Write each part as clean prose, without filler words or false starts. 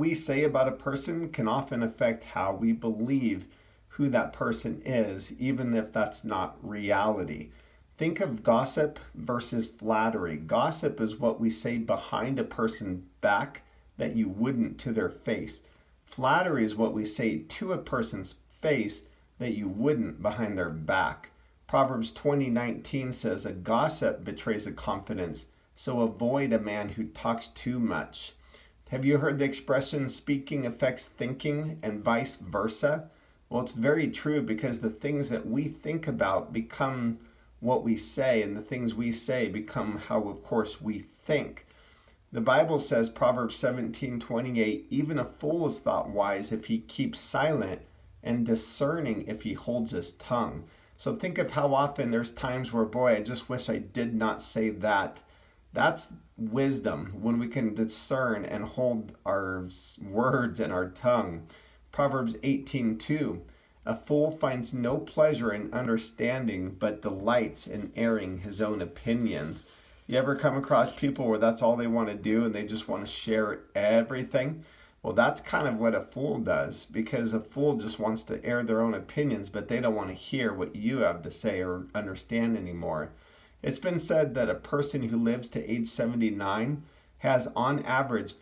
we say about a person can often affect how we believe who that person is, even if that's not reality. Think of gossip versus flattery. Gossip is what we say behind a person's back that you wouldn't to their face. Flattery is what we say to a person's face that you wouldn't behind their back. Proverbs 20:19 says, "A gossip betrays a confidence, so avoid a man who talks too much." Have you heard the expression, speaking affects thinking and vice versa? Well, it's very true, because the things that we think about become what we say, and the things we say become how, of course, we think. The Bible says, Proverbs 17:28, "Even a fool is thought wise if he keeps silent, and discerning if he holds his tongue." So think of how often there's times where, boy, I just wish I did not say that. That's wisdom, when we can discern and hold our words and our tongue. Proverbs 18:2, "A fool finds no pleasure in understanding, but delights in airing his own opinions." You ever come across people where that's all they want to do and they just want to share everything? Well, that's kind of what a fool does, because a fool just wants to air their own opinions, but they don't want to hear what you have to say or understand anymore. It's been said that a person who lives to age 79 has on average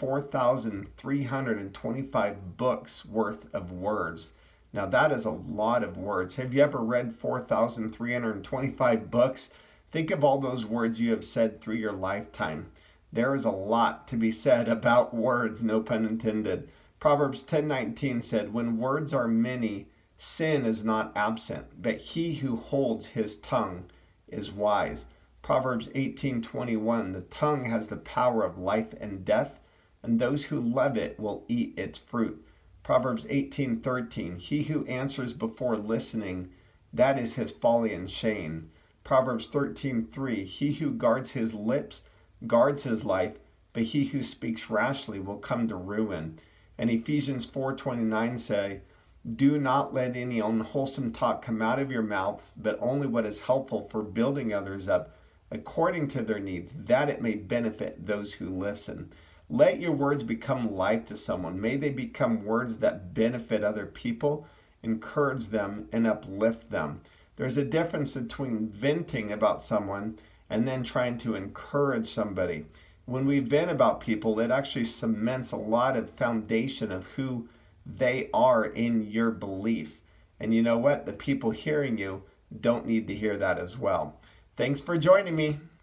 4,325 books worth of words. Now that is a lot of words. Have you ever read 4,325 books? Think of all those words you have said through your lifetime. There is a lot to be said about words, no pun intended. Proverbs 10:19 said, "When words are many, sin is not absent, but he who holds his tongue is wise." Proverbs 18:21, "The tongue has the power of life and death, and those who love it will eat its fruit." Proverbs 18:13, "He who answers before listening, that is his folly and shame." Proverbs 13:3, "He who guards his lips guards his life, but he who speaks rashly will come to ruin." And Ephesians 4:29 say, "Do not let any unwholesome talk come out of your mouths, but only what is helpful for building others up according to their needs, that it may benefit those who listen." Let your words become life to someone. May they become words that benefit other people, encourage them, and uplift them. There's a difference between venting about someone and then trying to encourage somebody. When we vent about people, it actually cements a lot of foundation of who they are in your belief. And you know what? The people hearing you don't need to hear that as well. Thanks for joining me.